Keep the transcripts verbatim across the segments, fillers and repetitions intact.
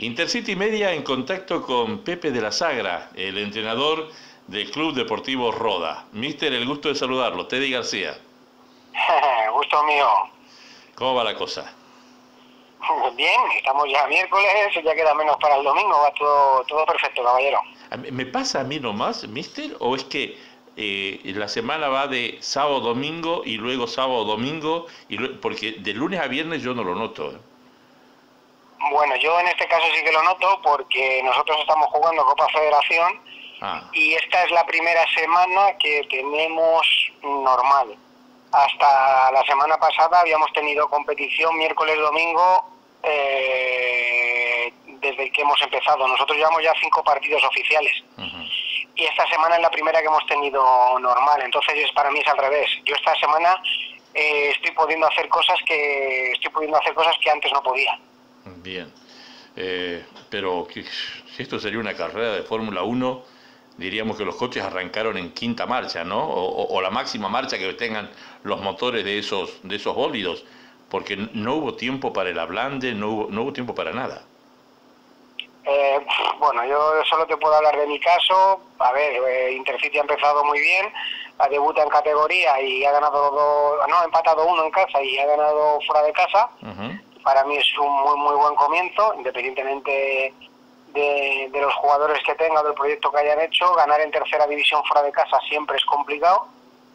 Intercity Media en contacto con Pepe de la Sagra, el entrenador del Club Deportivo Roda. Mister, el gusto de saludarlo, Teddy García. Gusto mío. ¿Cómo va la cosa? Bien, estamos ya miércoles, ya queda menos para el domingo, va todo, todo perfecto, caballero. ¿Me pasa a mí nomás, mister, o es que eh, la semana va de sábado domingo y luego sábado domingo, y luego, porque de lunes a viernes yo no lo noto? ¿eh? Bueno, yo en este caso sí que lo noto porque nosotros estamos jugando Copa Federación ah. y esta es la primera semana que tenemos normal. Hasta la semana pasada habíamos tenido competición miércoles, domingo, eh, desde que hemos empezado. Nosotros llevamos ya cinco partidos oficiales. Uh-huh. Y esta semana es la primera que hemos tenido normal. Entonces para mí es al revés. Yo esta semana eh, estoy pudiendo hacer cosas que estoy pudiendo hacer cosas que antes no podía. Bien, eh, pero que, si esto sería una carrera de Fórmula uno, diríamos que los coches arrancaron en quinta marcha, ¿no? O, o, o la máxima marcha que tengan los motores de esos de esos bólidos, porque no hubo tiempo para el ablande, no hubo, no hubo tiempo para nada. Eh, bueno, yo solo te puedo hablar de mi caso. A ver, eh, Intercity ha empezado muy bien, ha debuta en categoría y ha ganado dos, no, ha empatado uno en casa y ha ganado fuera de casa. Uh-huh. Para mí es un muy muy buen comienzo, independientemente de, de los jugadores que tenga, del proyecto que hayan hecho. Ganar en tercera división fuera de casa siempre es complicado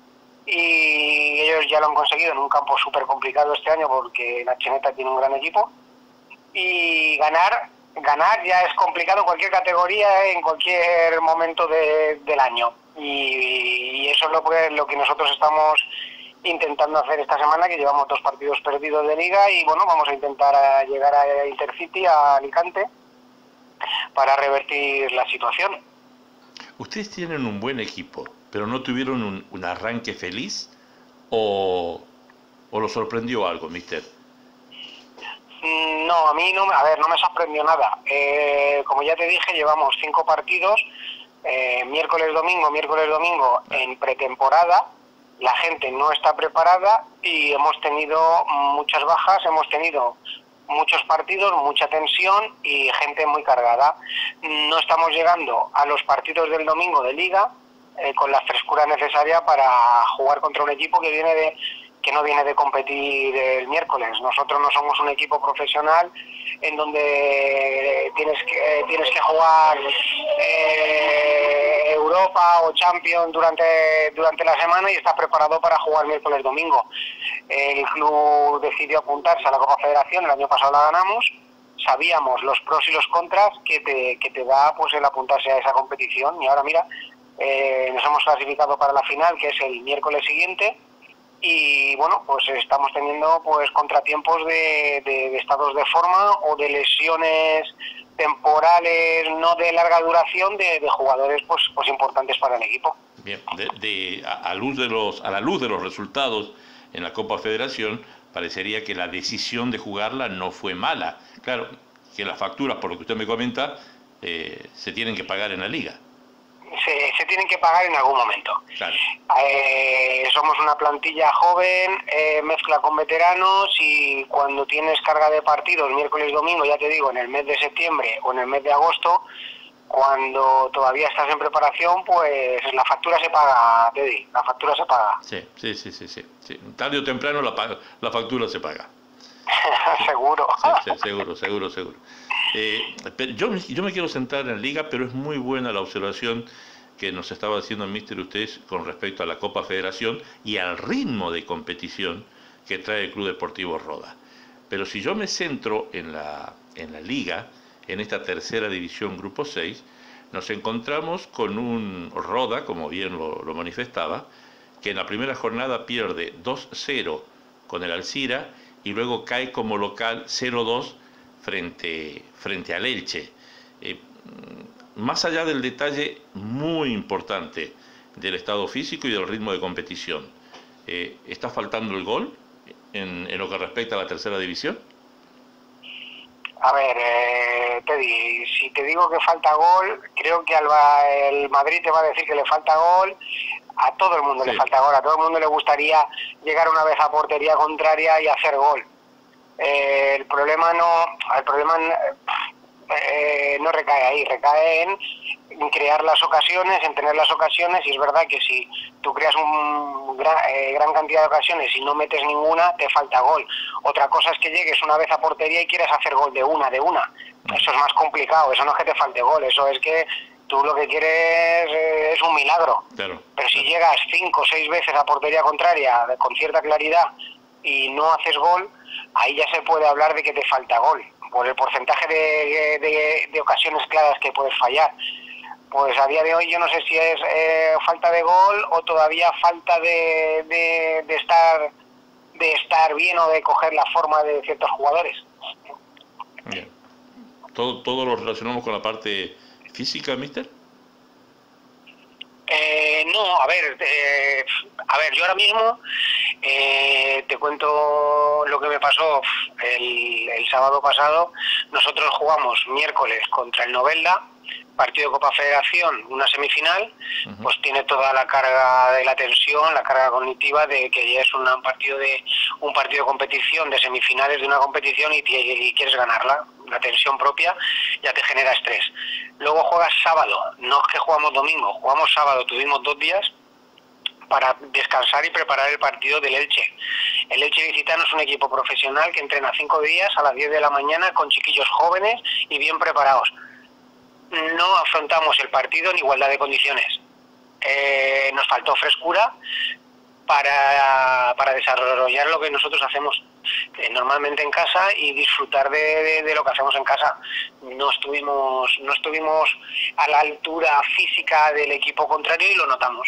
y ellos ya lo han conseguido en un campo súper complicado este año porque la Cheneta tiene un gran equipo. Y ganar ganar ya es complicado en cualquier categoría, en cualquier momento de, del año. Y, y eso es lo que, lo que nosotros estamos intentando hacer esta semana, que llevamos dos partidos perdidos de liga y bueno, vamos a intentar a llegar a Intercity, a Alicante, para revertir la situación. ¿Ustedes tienen un buen equipo, pero no tuvieron un, un arranque feliz o, o lo sorprendió algo, mister? No, a mí no, a ver, no me sorprendió nada. Eh, como ya te dije, llevamos cinco partidos, eh, miércoles, domingo, miércoles, domingo en pretemporada. La gente no está preparada y hemos tenido muchas bajas, hemos tenido muchos partidos, mucha tensión y gente muy cargada. No estamos llegando a los partidos del domingo de liga eh, con la frescura necesaria para jugar contra un equipo que viene de que no viene de competir el miércoles. Nosotros no somos un equipo profesional en donde tienes que tienes que jugar eh, Europa o Champions durante durante la semana y estás preparado para jugar miércoles domingo. El club decidió apuntarse a la Copa Federación, el año pasado la ganamos. Sabíamos los pros y los contras que te que te da pues el apuntarse a esa competición y ahora mira, eh, nos hemos clasificado para la final, que es el miércoles siguiente. Y bueno, pues estamos teniendo pues contratiempos de, de, de estados de forma o de lesiones temporales no de larga duración de, de jugadores pues pues importantes para el equipo. Bien, de, de, a, a luz de los a la luz de los resultados en la Copa Federación parecería que la decisión de jugarla no fue mala. Claro, que las facturas, por lo que usted me comenta, eh, se tienen que pagar en la liga. Se, se tienen que pagar en algún momento. Claro. Eh, somos una plantilla joven, eh, mezcla con veteranos y cuando tienes carga de partidos miércoles, domingo, ya te digo, en el mes de septiembre o en el mes de agosto, cuando todavía estás en preparación, pues la factura se paga, Teddy, la factura se paga. Sí, sí, sí, sí, sí, sí. Tarde o temprano la, la factura se paga. Seguro. Sí, sí, seguro, seguro, seguro. Eh, pero yo, yo me quiero centrar en la liga, pero es muy buena la observación que nos estaba haciendo el míster usted con respecto a la Copa Federación y al ritmo de competición que trae el Club Deportivo Roda. Pero si yo me centro en la, en la liga, en esta tercera división Grupo seis, nos encontramos con un Roda, como bien lo, lo manifestaba, que en la primera jornada pierde dos cero con el Alcira y luego cae como local cero dos frente, frente al Elche. Eh, más allá del detalle muy importante del estado físico y del ritmo de competición, eh, ¿está faltando el gol en, en lo que respecta a la tercera división? A ver, eh, Teddy, si te digo que falta gol, creo que Alba, el Madrid te va a decir que le falta gol. A todo el mundo sí. le falta gol, a todo el mundo le gustaría llegar una vez a portería contraria y hacer gol. Eh, el problema no, el problema eh, no recae ahí, recae en, en crear las ocasiones, en tener las ocasiones, y es verdad que si tú creas un gran, eh, gran cantidad de ocasiones y no metes ninguna, te falta gol. Otra cosa es que llegues una vez a portería y quieras hacer gol de una, de una. Eso es más complicado, eso no es que te falte gol, eso es que tú lo que quieres eh, es un milagro. Claro. Pero si llegas cinco o seis veces a portería contraria con cierta claridad y no haces gol, ahí ya se puede hablar de que te falta gol, por el porcentaje de, de, de ocasiones claras que puedes fallar. Pues a día de hoy yo no sé si es eh, falta de gol o todavía falta de, de, de estar de estar bien o de coger la forma de ciertos jugadores. Bien. ¿Todo, todo lo relacionamos con la parte física, mister? Eh, no, a ver, eh, a ver, yo ahora mismo eh, te cuento lo que me pasó el, el sábado pasado. Nosotros jugamos miércoles contra el Novelda, partido de Copa Federación, una semifinal. Uh-huh. Pues tiene toda la carga de la tensión, la carga cognitiva de que ya es una, un partido de un partido de competición, de semifinales de una competición y, y quieres ganarla. La tensión propia ya te genera estrés. Luego juegas sábado, no es que jugamos domingo, jugamos sábado, tuvimos dos días para descansar y preparar el partido del Elche. El Elche Visitano es un equipo profesional que entrena cinco días a las diez de la mañana con chiquillos jóvenes y bien preparados. No afrontamos el partido en igualdad de condiciones. Eh, nos faltó frescura para, para desarrollar lo que nosotros hacemos eh, normalmente en casa y disfrutar de, de, de lo que hacemos en casa. No estuvimos, no estuvimos a la altura física del equipo contrario y lo notamos.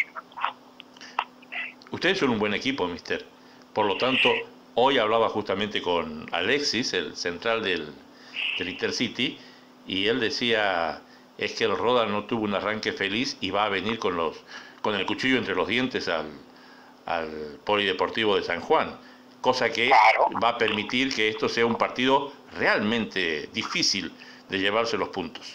Ustedes son un buen equipo, mister. Por lo tanto, hoy hablaba justamente con Alexis, el central del, del Intercity, y él decía, es que el Roda no tuvo un arranque feliz y va a venir con los con el cuchillo entre los dientes al, al Polideportivo de San Juan, cosa que claro. va a permitir que esto sea un partido realmente difícil de llevarse los puntos.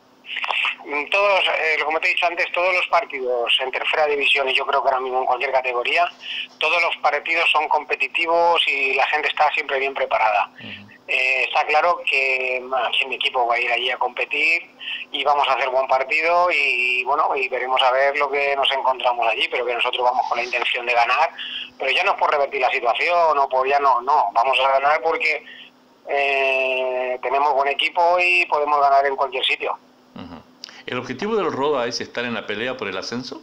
Todos, eh, como te he dicho antes, todos los partidos en tercera división, y yo creo que ahora mismo en cualquier categoría, todos los partidos son competitivos y la gente está siempre bien preparada. Uh-huh. Eh, está claro que, que mi equipo va a ir allí a competir y vamos a hacer buen partido y bueno, y veremos a ver lo que nos encontramos allí, pero que nosotros vamos con la intención de ganar, pero ya no es por revertir la situación o por ya no, no, vamos a ganar porque eh, tenemos buen equipo y podemos ganar en cualquier sitio. Uh-huh. ¿El objetivo del Roda es estar en la pelea por el ascenso?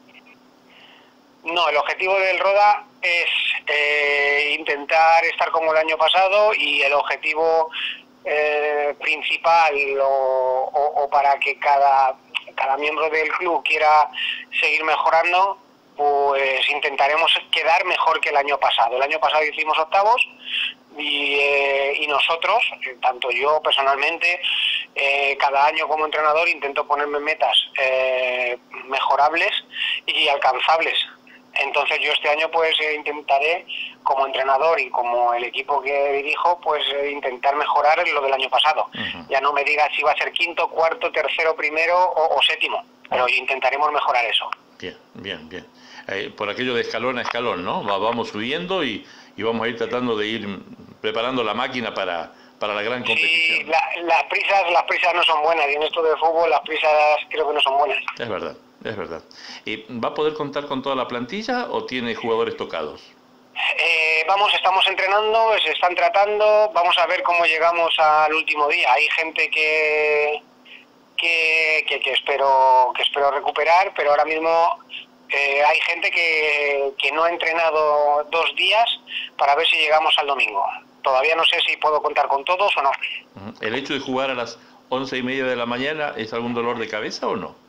No, el objetivo del Roda es eh, intentar estar como el año pasado y el objetivo eh, principal o, o, o para que cada, cada miembro del club quiera seguir mejorando, pues intentaremos quedar mejor que el año pasado. El año pasado hicimos octavos y, eh, y nosotros, tanto yo personalmente, eh, cada año como entrenador intento ponerme metas eh, mejorables y alcanzables. Entonces yo este año pues eh, intentaré, como entrenador y como el equipo que dirijo, pues eh, intentar mejorar lo del año pasado. Uh-huh. Ya no me digas si va a ser quinto, cuarto, tercero, primero o, o séptimo, pero uh-huh. intentaremos mejorar eso. Bien, bien, bien. Eh, por aquello de escalón a escalón, ¿no? Va, vamos subiendo y, y vamos a ir tratando de ir preparando la máquina para, para la gran competición. Sí, la, las prisas, las prisas no son buenas y en esto de fútbol las prisas creo que no son buenas. Es verdad. Es verdad. ¿Y va a poder contar con toda la plantilla o tiene jugadores tocados? Eh, vamos, estamos entrenando, se están tratando, vamos a ver cómo llegamos al último día. Hay gente que que, que, que espero que espero recuperar, pero ahora mismo eh, hay gente que, que no ha entrenado dos días para ver si llegamos al domingo. Todavía no sé si puedo contar con todos o no. ¿El hecho de jugar a las once y media de la mañana es algún dolor de cabeza o no?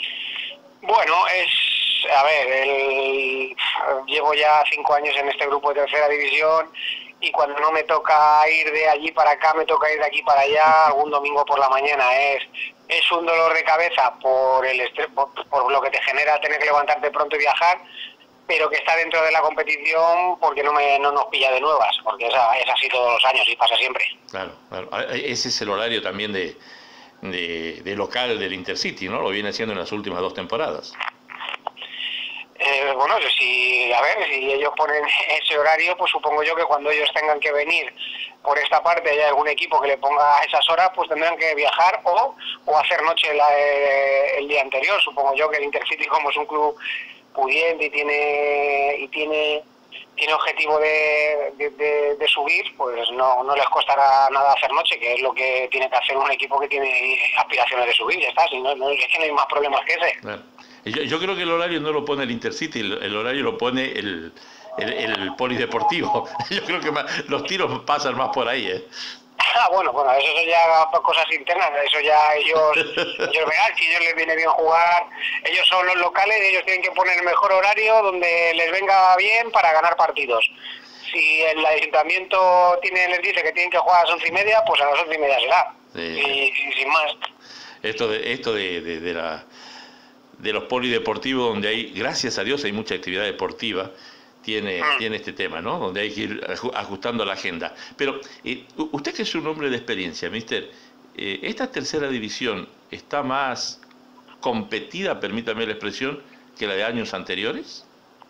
Bueno, es, a ver, el, llevo ya cinco años en este grupo de tercera división y cuando no me toca ir de allí para acá, me toca ir de aquí para allá algún domingo por la mañana. Es es un dolor de cabeza por el estrés, por, por lo que te genera tener que levantarte pronto y viajar, pero que está dentro de la competición porque no me no nos pilla de nuevas, porque es, es así todos los años y pasa siempre. Claro, claro. Ese es el horario también de... De, de local del Intercity, ¿no? Lo viene haciendo en las últimas dos temporadas. Eh, bueno, si, a ver, si ellos ponen ese horario, pues supongo yo que cuando ellos tengan que venir por esta parte, hay algún equipo que le ponga esas horas, pues tendrán que viajar o, o hacer noche la, eh, el día anterior. Supongo yo que el Intercity, como es un club pudiente y tiene y tiene tiene objetivo de, de, de, de subir, pues no, no les costará nada hacer noche, que es lo que tiene que hacer un equipo que tiene aspiraciones de subir, ya está, si no, no, es que no hay más problemas que ese. Claro. Yo, yo creo que el horario no lo pone el Intercity, el, el horario lo pone el, el, el polideportivo. Yo creo que más, los tiros pasan más por ahí, ¿eh? Ah, bueno, bueno, eso son ya cosas internas, eso ya ellos, ellos verán, si a ellos les viene bien jugar, ellos son los locales, ellos tienen que poner el mejor horario donde les venga bien para ganar partidos. Si el ayuntamiento tiene, les dice que tienen que jugar a las once y media, pues a las once y media será, sí. y, y sin más. Esto de, esto de, de, de, la, de los polideportivos, donde hay, gracias a Dios, hay mucha actividad deportiva, Tiene, mm. tiene este tema, ¿no? Donde hay que ir ajustando la agenda. Pero eh, usted que es un hombre de experiencia, mister, eh, ¿esta tercera división está más competida, permítame la expresión, que la de años anteriores?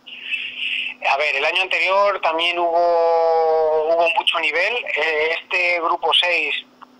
A ver, el año anterior también hubo, hubo mucho nivel. Este grupo seis,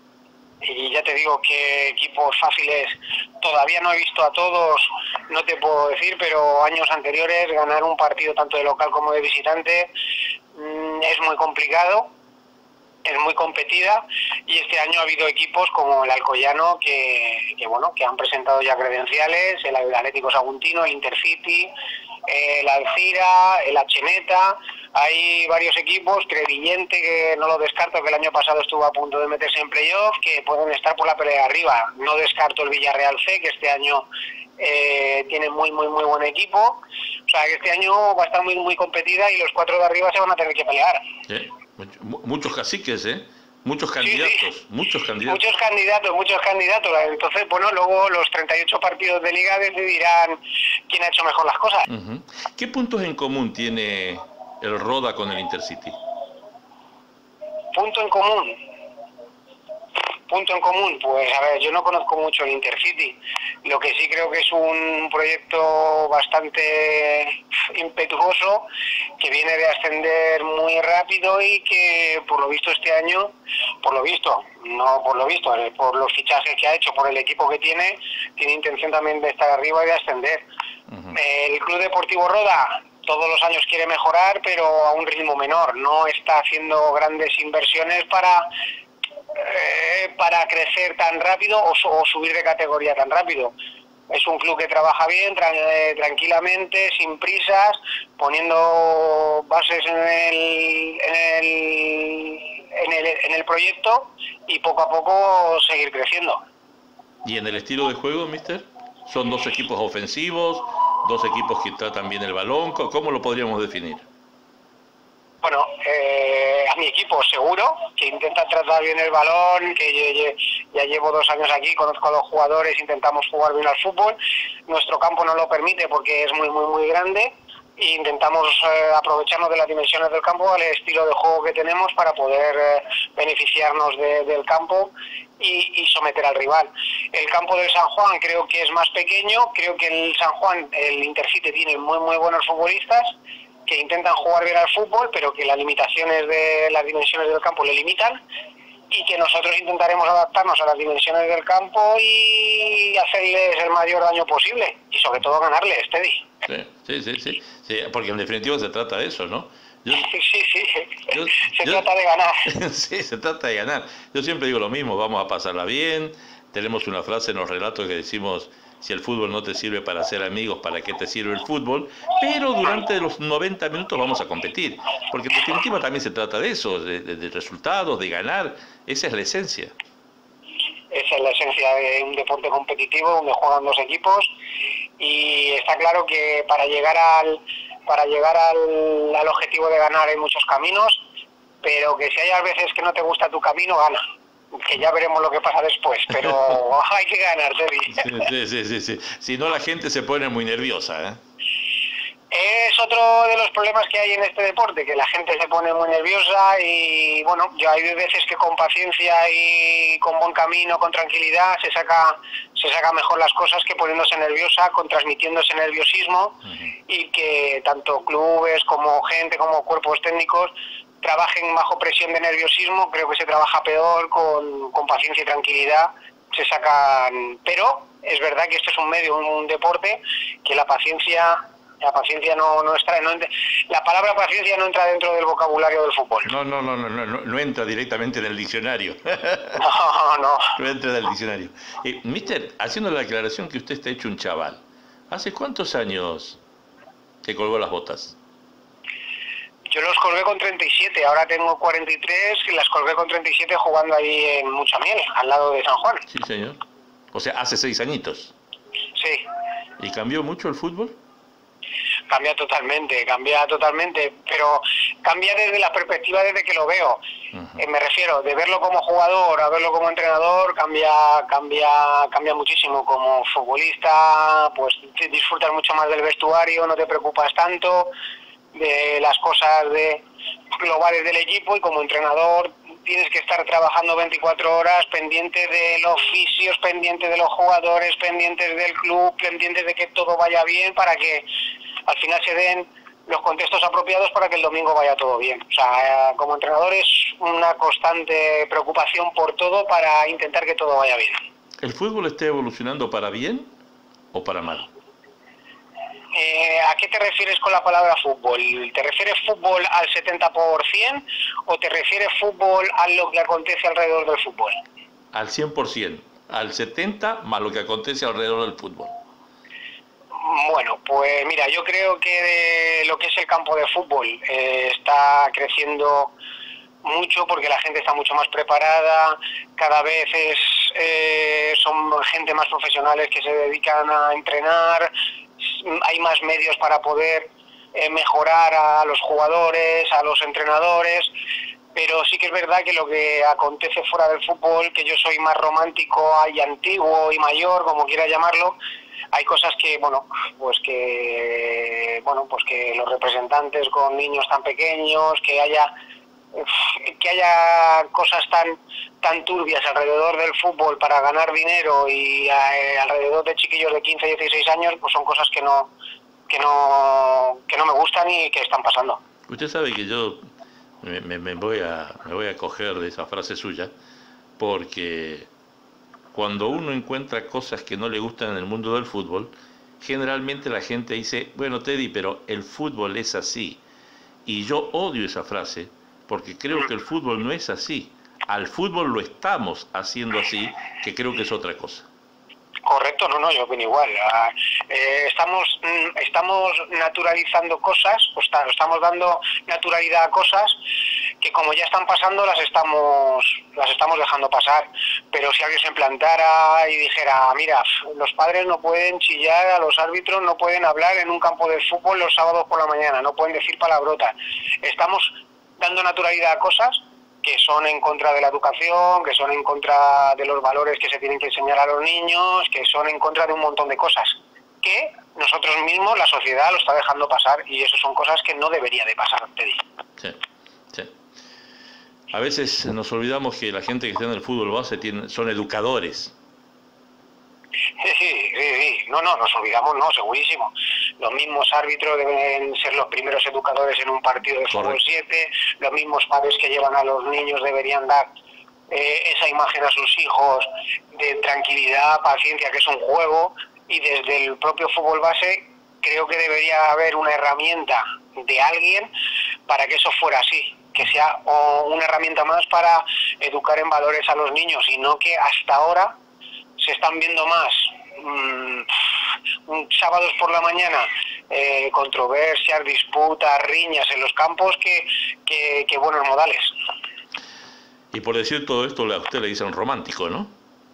y ya te digo que equipos fáciles todavía no he visto a todos, no te puedo decir, pero años anteriores ganar un partido tanto de local como de visitante mmm, es muy complicado, es muy competida, y este año ha habido equipos como el Alcoyano que, que bueno, que han presentado ya credenciales, el Atlético Saguntino, el Intercity, el Alcira, el Acheneta. Hay varios equipos, Crevillente, que no lo descarto, que el año pasado estuvo a punto de meterse en playoff, que pueden estar por la pelea de arriba. No descarto el Villarreal C, que este año eh, tiene muy, muy, muy buen equipo. O sea, que este año va a estar muy, muy competida y los cuatro de arriba se van a tener que pelear. Sí, muchos caciques, ¿eh? Muchos candidatos, sí, sí. muchos candidatos. Muchos candidatos, muchos candidatos. Entonces, bueno, luego los treinta y ocho partidos de Liga decidirán quién ha hecho mejor las cosas. Uh-huh. ¿Qué puntos en común tiene el Roda con el Intercity? Punto en común. Punto en común, pues a ver, yo no conozco mucho el Intercity. Lo que sí creo que es un proyecto bastante impetuoso, que viene de ascender muy rápido y que por lo visto este año, por lo visto, no por lo visto, por los fichajes que ha hecho, por el equipo que tiene, tiene intención también de estar arriba y de ascender. Uh-huh. El Club Deportivo Roda todos los años quiere mejorar, pero a un ritmo menor, no está haciendo grandes inversiones para... Eh, para crecer tan rápido o, o subir de categoría tan rápido. Es un club que trabaja bien, tra eh, tranquilamente, sin prisas, poniendo bases en el, en, el, en, el, en el proyecto y poco a poco seguir creciendo. ¿Y en el estilo de juego, mister? ¿Son dos equipos ofensivos, dos equipos que tratan bien el balón? ¿Cómo lo podríamos definir? Bueno, eh, a mi equipo seguro, que intenta tratar bien el balón, que ya llevo dos años aquí, conozco a los jugadores, intentamos jugar bien al fútbol. Nuestro campo no lo permite porque es muy, muy, muy grande e intentamos eh, aprovecharnos de las dimensiones del campo, al estilo de juego que tenemos para poder eh, beneficiarnos de, del campo y, y someter al rival. El campo del San Juan creo que es más pequeño, creo que el San Juan, el Intercity tiene muy, muy buenos futbolistas, que intentan jugar bien al fútbol, pero que las limitaciones de las dimensiones del campo le limitan, y que nosotros intentaremos adaptarnos a las dimensiones del campo y hacerles el mayor daño posible, y sobre todo ganarles, Teddy. Sí, sí, sí, sí, porque en definitiva se trata de eso, ¿no? Yo, sí, sí, sí, yo, se yo, trata de ganar. Sí, se trata de ganar. Yo siempre digo lo mismo, vamos a pasarla bien. Tenemos una frase en los relatos que decimos: si el fútbol no te sirve para ser amigos, ¿para qué te sirve el fútbol? Pero durante los noventa minutos vamos a competir, porque en definitiva también se trata de eso, de, de, de resultados, de ganar. Esa es la esencia. Esa es la esencia de un deporte competitivo donde juegan dos equipos, y está claro que para llegar al para llegar al, al objetivo de ganar hay muchos caminos, pero que si hay a veces que no te gusta tu camino, gana. Que ya veremos lo que pasa después, pero hay que ganar, Teddy. Sí, sí, sí, sí. Si no, la gente se pone muy nerviosa, ¿eh? Es otro de los problemas que hay en este deporte, que la gente se pone muy nerviosa y bueno, yo hay veces que con paciencia y con buen camino, con tranquilidad, se saca se saca mejor las cosas que poniéndose nerviosa, con transmitiendo ese nerviosismo. Uh-huh. Y que tanto clubes como gente, como cuerpos técnicos trabajen bajo presión de nerviosismo. Creo que se trabaja peor con, con paciencia y tranquilidad, se sacan, pero es verdad que este es un medio, un, un deporte que la paciencia La paciencia no, no está, no, la palabra paciencia no entra dentro del vocabulario del fútbol. No, no, no, no, no, no entra directamente en el diccionario. No, no. No entra en el diccionario. Eh, mister, haciendo la aclaración que usted está hecho un chaval, ¿hace cuántos años que colgó las botas? Yo los colgué con treinta y siete, ahora tengo cuarenta y tres y las colgué con treinta y siete jugando ahí en Muchamiel, al lado de San Juan. Sí, señor. O sea, hace seis añitos. Sí. ¿Y cambió mucho el fútbol? Cambia totalmente, cambia totalmente, pero cambia desde la perspectiva desde que lo veo. Uh-huh. Eh, me refiero, de verlo como jugador a verlo como entrenador, cambia cambia cambia muchísimo. Como futbolista, pues disfrutas mucho más del vestuario, no te preocupas tanto de las cosas de globales del equipo, y como entrenador tienes que estar trabajando veinticuatro horas pendiente de los fisios, pendiente de los jugadores, pendientes del club, pendientes de que todo vaya bien para que al final se den los contextos apropiados para que el domingo vaya todo bien. O sea, como entrenador es una constante preocupación por todo para intentar que todo vaya bien. ¿El fútbol está evolucionando para bien o para mal? Eh, ¿A qué te refieres con la palabra fútbol? ¿Te refieres fútbol al setenta por ciento o te refieres fútbol a lo que acontece alrededor del fútbol? Al cien por ciento, al setenta por ciento más lo que acontece alrededor del fútbol. Bueno, pues mira, yo creo que lo que es el campo de fútbol eh, está creciendo mucho porque la gente está mucho más preparada, cada vez es, eh, son gente más profesionales que se dedican a entrenar, hay más medios para poder eh, mejorar a los jugadores, a los entrenadores, pero sí que es verdad que lo que acontece fuera del fútbol, que yo soy más romántico y antiguo y mayor, como quiera llamarlo, hay cosas que, bueno, pues que, bueno, pues que los representantes con niños tan pequeños, que haya, que haya cosas tan, tan turbias alrededor del fútbol para ganar dinero y eh, alrededor de chiquillos de quince, dieciséis años, pues son cosas que no, que no, que no me gustan y que están pasando. Usted sabe que yo me, me, me voy a, me voy a coger de esa frase suya, porque cuando uno encuentra cosas que no le gustan en el mundo del fútbol, generalmente la gente dice, bueno, Teddy, pero el fútbol es así. Y yo odio esa frase, porque creo que el fútbol no es así. Al fútbol lo estamos haciendo así, que creo que es otra cosa. Correcto, no, no, yo opino igual. Eh, estamos, estamos naturalizando cosas, o está, estamos dando naturalidad a cosas que como ya están pasando las estamos las estamos dejando pasar. Pero si alguien se plantara y dijera, mira, los padres no pueden chillar a los árbitros, no pueden hablar en un campo de fútbol los sábados por la mañana, no pueden decir palabrotas. Estamos dando naturalidad a cosas que son en contra de la educación, que son en contra de los valores que se tienen que enseñar a los niños, que son en contra de un montón de cosas que nosotros mismos, la sociedad, lo está dejando pasar, y eso son cosas que no debería de pasar, te digo. Sí, sí. A veces nos olvidamos que la gente que está en el fútbol base tiene, son educadores. Sí, sí, sí, sí, no, no, nos olvidamos, no, segurísimo. Los mismos árbitros deben ser los primeros educadores en un partido de fútbol siete, los mismos padres que llevan a los niños deberían dar eh, esa imagen a sus hijos de tranquilidad, paciencia, que es un juego, y desde el propio fútbol base creo que debería haber una herramienta de alguien para que eso fuera así, que sea o una herramienta más para educar en valores a los niños, y no que hasta ahora se están viendo más mmm, sábados por la mañana eh, controversias, disputas, riñas en los campos que, que, que buenos modales. Y por decir todo esto, a usted le dicen romántico, ¿no?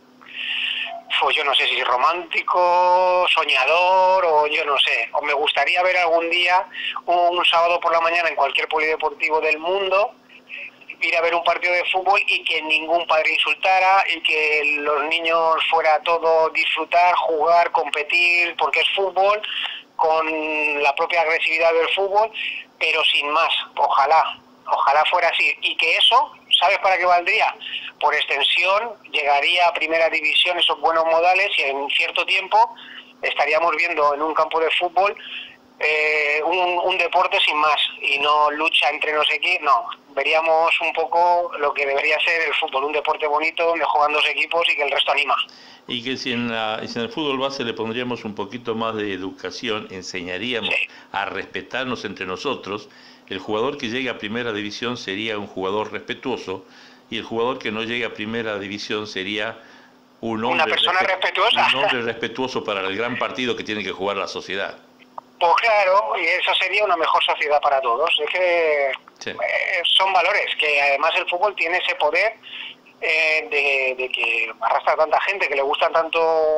Pues yo no sé si romántico, soñador, o yo no sé. O me gustaría ver algún día un, un sábado por la mañana en cualquier polideportivo del mundo, ir a ver un partido de fútbol y que ningún padre insultara, y que los niños fuera todo disfrutar, jugar, competir, porque es fútbol, con la propia agresividad del fútbol, pero sin más. Ojalá, ojalá fuera así. Y que eso, ¿sabes para qué valdría? Por extensión, llegaría a primera división esos buenos modales y en cierto tiempo estaríamos viendo en un campo de fútbol eh, un, un deporte sin más, y no lucha entre no sé qué, no. Veríamos un poco lo que debería ser el fútbol, un deporte bonito donde juegan dos equipos y que el resto anima. Y que si en, la, si en el fútbol base le pondríamos un poquito más de educación, enseñaríamos sí. a respetarnos entre nosotros, el jugador que llegue a primera división sería un jugador respetuoso, y el jugador que no llegue a primera división sería un hombre, ¿Una persona respe respetuosa? un hombre respetuoso para el gran partido que tiene que jugar la sociedad. Pues claro, y eso sería una mejor sociedad para todos. Es que sí. eh, son valores, que además el fútbol tiene ese poder eh, de, de que arrastra a tanta gente, que le gustan tanto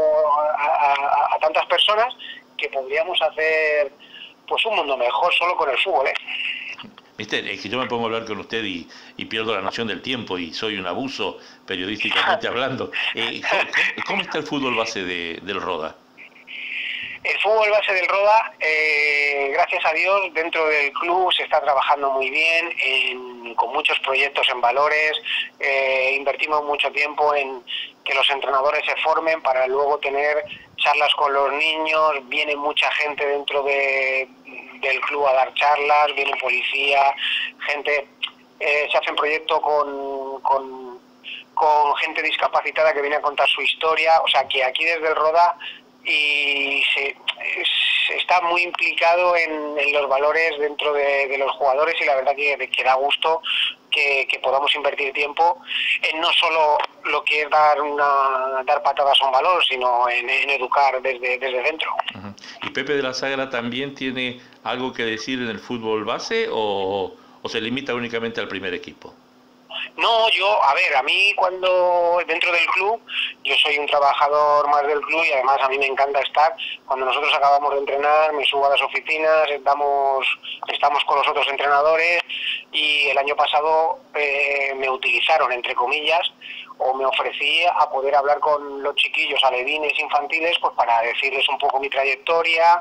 a, a, a tantas personas, que podríamos hacer pues un mundo mejor solo con el fútbol, ¿eh? Mister, es que yo me pongo a hablar con usted y, y pierdo la noción del tiempo y soy un abuso periodísticamente hablando. Eh, ¿cómo, ¿Cómo está el fútbol base de, del Roda? El fútbol base del Roda, eh, gracias a Dios, dentro del club se está trabajando muy bien, en, con muchos proyectos en valores, eh, invertimos mucho tiempo en que los entrenadores se formen para luego tener charlas con los niños, viene mucha gente dentro de, del club a dar charlas, viene policía, gente, eh, se hacen proyectos con, con, con gente discapacitada que viene a contar su historia, o sea que aquí desde el Roda y se, se está muy implicado en, en los valores dentro de, de los jugadores, y la verdad que, que da gusto que, que podamos invertir tiempo en no solo lo que es dar una dar patadas a un valor, sino en, en educar desde, desde dentro. Uh-huh. ¿Y Pepe de la Sagra también tiene algo que decir en el fútbol base o, o se limita únicamente al primer equipo? No, yo, a ver, a mí cuando dentro del club, yo soy un trabajador más del club y además a mí me encanta estar. Cuando nosotros acabamos de entrenar, me subo a las oficinas, estamos, estamos con los otros entrenadores, y el año pasado eh, me utilizaron, entre comillas, o me ofrecí a poder hablar con los chiquillos alevines infantiles, pues para decirles un poco mi trayectoria.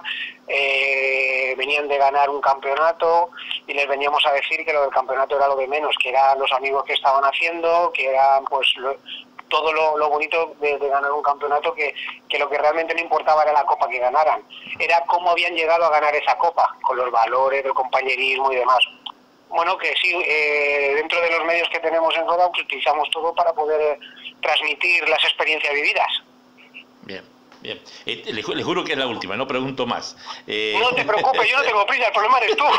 Eh, venían de ganar un campeonato y les veníamos a decir que lo del campeonato era lo de menos, que eran los amigos que estaban haciendo, que eran pues lo, todo lo, lo bonito de, de ganar un campeonato, que, que lo que realmente no importaba era la copa que ganaran, era cómo habían llegado a ganar esa copa, con los valores del compañerismo y demás. Bueno, que sí, eh, dentro de los medios que tenemos en Roda, pues, utilizamos todo para poder eh, transmitir las experiencias vividas. Bien, bien. Eh, le, le juro que es la última, no pregunto más. Eh... No te preocupes, yo no tengo prisa, el problema eres tú.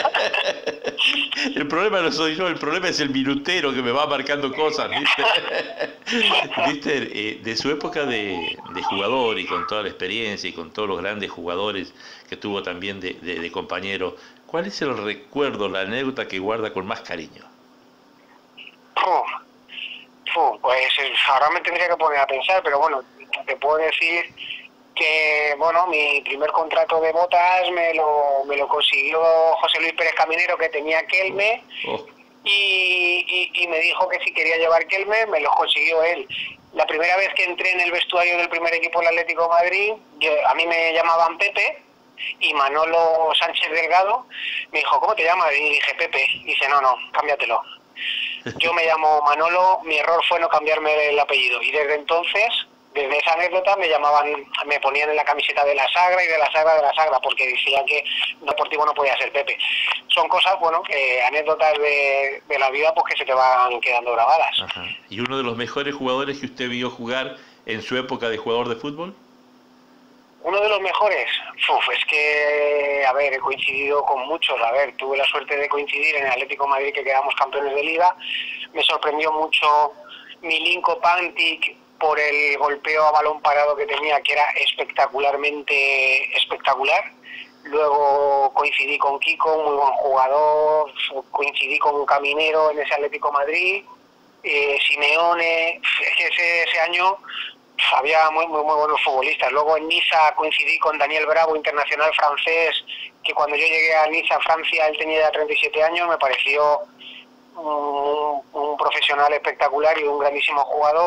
El problema no soy yo, el problema es el minutero que me va marcando cosas, ¿viste? ¿Viste? Eh, de su época de, de jugador y con toda la experiencia y con todos los grandes jugadores que tuvo también de, de, de compañero, ¿cuál es el recuerdo, la anécdota que guarda con más cariño? Uf, uf, pues ahora me tendría que poner a pensar, pero bueno, te puedo decir que bueno, mi primer contrato de botas me lo, me lo consiguió José Luis Pérez Caminero, que tenía Kelme, oh. y, y, y me dijo que si quería llevar Kelme, me lo consiguió él. La primera vez que entré en el vestuario del primer equipo del Atlético de Madrid, yo, a mí me llamaban Pepe, y Manolo Sánchez Delgado me dijo, ¿cómo te llamas? Y dije, Pepe. Y dice, no, no, cámbiatelo. Yo me llamo Manolo, mi error fue no cambiarme el apellido, y desde entonces, desde esa anécdota, me llamaban, me ponían en la camiseta de la Sagra y de la Sagra de la Sagra, porque decían que deportivo no podía ser Pepe. Son cosas, bueno, que anécdotas de, de la vida, pues que se te van quedando grabadas. Ajá. ¿Y uno de los mejores jugadores que usted vio jugar en su época de jugador de fútbol? Uno de los mejores, uf, es que, a ver, he coincidido con muchos, a ver, tuve la suerte de coincidir en el Atlético de Madrid, que quedamos campeones de Liga, me sorprendió mucho Milinko Pantic por el golpeo a balón parado que tenía, que era espectacularmente espectacular. Luego coincidí con Kiko, muy buen jugador, coincidí con Caminero en ese Atlético de Madrid, eh, Simeone, es que ese, ese año había muy, muy muy buenos futbolistas. Luego en Niza coincidí con Daniel Bravo, internacional francés, que cuando yo llegué a Niza, Francia, él tenía ya treinta y siete años, me pareció un, un profesional espectacular y un grandísimo jugador.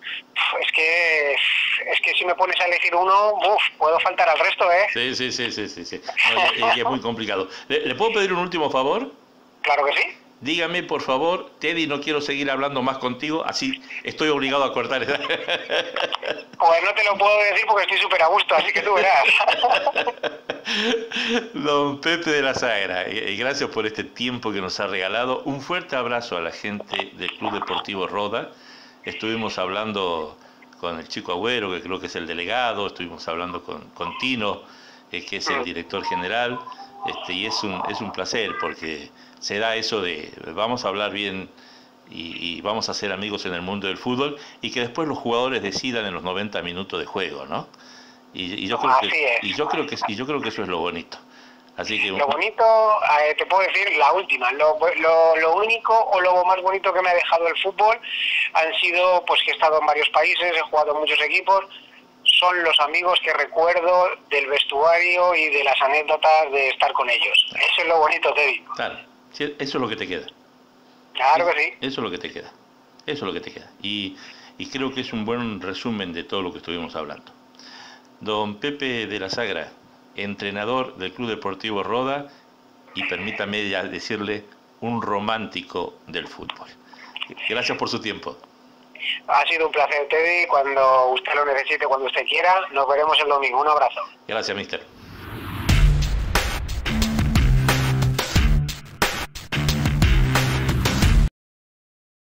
Es que es que si me pones a elegir uno, uf, puedo faltar al resto, ¿eh? Sí, sí, sí, sí, sí, sí. No, es, es muy complicado. ¿Le, ¿Le puedo pedir un último favor? Claro que sí. Dígame, por favor, Teddy, no quiero seguir hablando más contigo, así estoy obligado a cortar. Pues no te lo puedo decir porque estoy súper a gusto, así que tú verás. Don Pepe de la Sagra, y gracias por este tiempo que nos ha regalado. Un fuerte abrazo a la gente del Club Deportivo Roda. Estuvimos hablando con el Chico Agüero, que creo que es el delegado, estuvimos hablando con, con Tino, eh, que es el director general, este, y es un, es un placer porque se da eso de vamos a hablar bien y, y vamos a ser amigos en el mundo del fútbol y que después los jugadores decidan en los noventa minutos de juego, ¿no? Y, y yo creo Así que es. y yo creo que y yo creo que eso es lo bonito. Así que Lo bonito, eh, te puedo decir la última, lo, lo, lo único o lo más bonito que me ha dejado el fútbol han sido, pues que he estado en varios países, he jugado en muchos equipos, son los amigos que recuerdo del vestuario y de las anécdotas de estar con ellos. Eso es lo bonito, te digo. Claro, eso es lo que te queda. Claro que sí. Eso es lo que te queda. Eso es lo que te queda. Y, y creo que es un buen resumen de todo lo que estuvimos hablando. Don Pepe de la Sagra, entrenador del Club Deportivo Roda y permítame ya decirle un romántico del fútbol. Gracias por su tiempo. Ha sido un placer, Teddy. Cuando usted lo necesite, cuando usted quiera, nos veremos el domingo. Un abrazo. Gracias, mister.